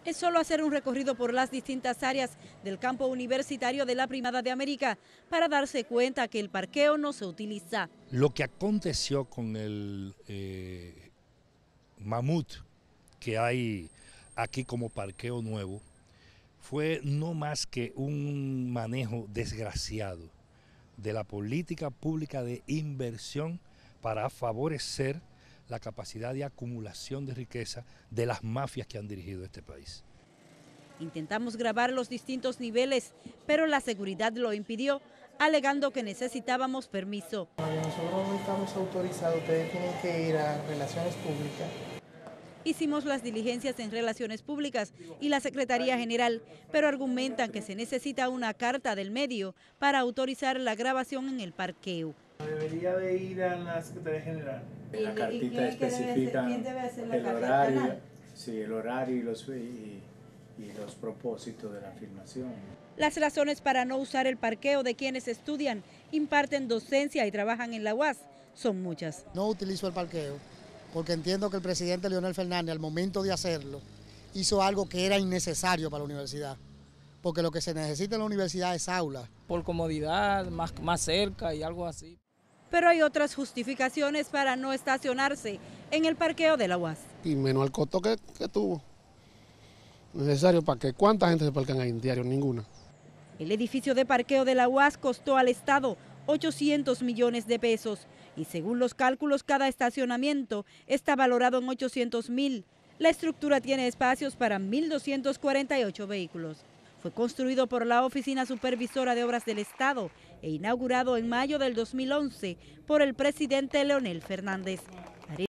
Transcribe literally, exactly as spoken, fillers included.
Es solo hacer un recorrido por las distintas áreas del campo universitario de la Primada de América para darse cuenta que el parqueo no se utiliza. Lo que aconteció con el eh, mamut que hay aquí como parqueo nuevo fue no más que un manejo desgraciado de la política pública de inversión para favorecer la capacidad de acumulación de riqueza de las mafias que han dirigido este país. Intentamos grabar los distintos niveles, pero la seguridad lo impidió, alegando que necesitábamos permiso. Nosotros no estamos autorizados, ustedes tienen que ir a Relaciones Públicas. Hicimos las diligencias en Relaciones Públicas y la Secretaría General, pero argumentan que se necesita una carta del medio para autorizar la grabación en el parqueo. Debería de ir a la Secretaría General. En la cartita especifica el horario, sí, el horario y los, y, y los propósitos de la filmación. Las razones para no usar el parqueo de quienes estudian, imparten docencia y trabajan en la U A S son muchas. No utilizo el parqueo porque entiendo que el presidente Leonel Fernández, al momento de hacerlo, hizo algo que era innecesario para la universidad, porque lo que se necesita en la universidad es aula. Por comodidad, más, más cerca y algo así. Pero hay otras justificaciones para no estacionarse en el parqueo de la U A S. Y menos el costo que, que tuvo. Necesario para que ¿cuánta gente se parquean ahí en diario? Ninguna. El edificio de parqueo de la U A S costó al Estado ochocientos millones de pesos y según los cálculos cada estacionamiento está valorado en ochocientos mil. La estructura tiene espacios para mil doscientos cuarenta y ocho vehículos. Fue construido por la Oficina Supervisora de Obras del Estado e inaugurado en mayo del dos mil once por el presidente Leonel Fernández.